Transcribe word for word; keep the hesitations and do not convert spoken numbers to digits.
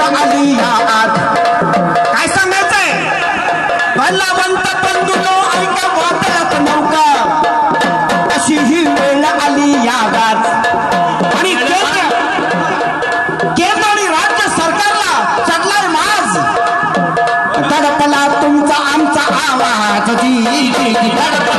आली या आत. काय सांगायचंय बलवंत बंधूनो ऐका वादळात नौका अशी ही वेळ आली या गात. आणि केंद्र आणि राज्य सरकारला चढलाय माज. धडपला तुमचा आमचा आवाज.